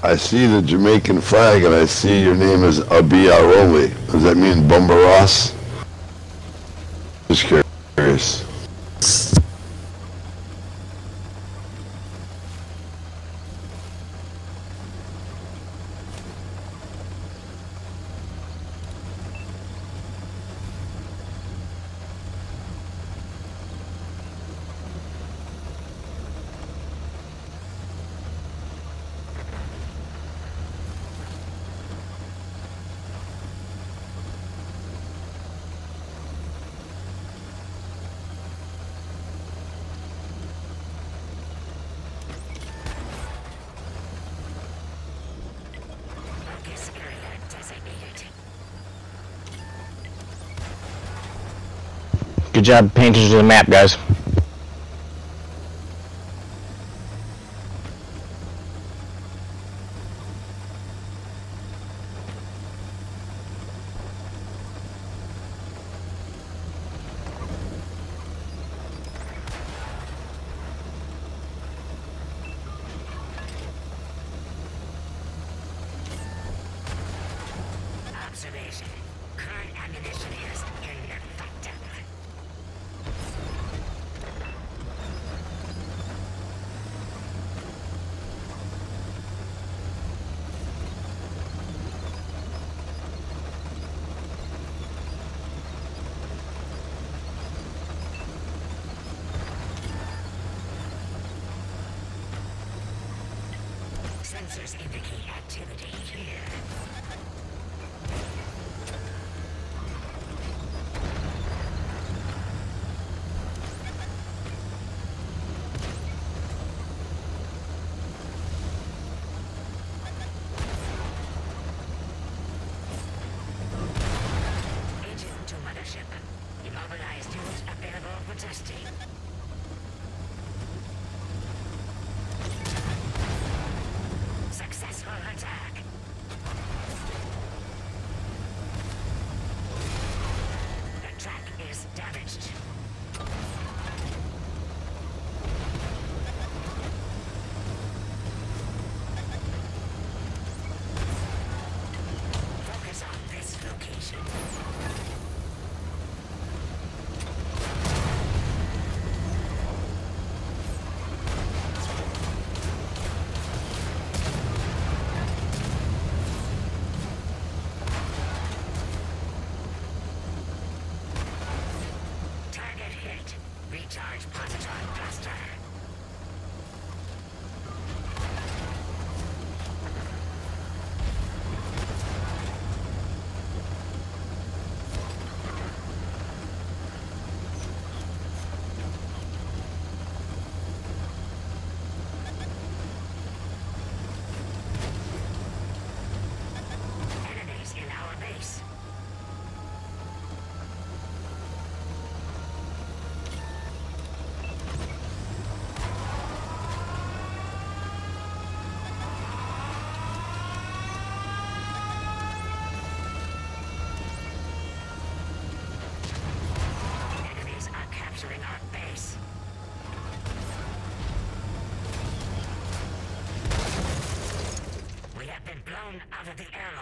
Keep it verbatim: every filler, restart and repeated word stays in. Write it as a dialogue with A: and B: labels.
A: I see the Jamaican flag and I see your name is Abiaroli. Does that mean Bumba Ross? Just curious.
B: Good job painting to the map, guys.
C: Observation. Current ammunition is ineffective. Sensors indicate activity here. Agent to mothership. Immobilized unit available for testing. Successful attack. The track is damaged. Focus on this location. Target hit. Recharge positron blaster. Enemies in our base. Enemies are capturing our base. We have been blown out of the airlock.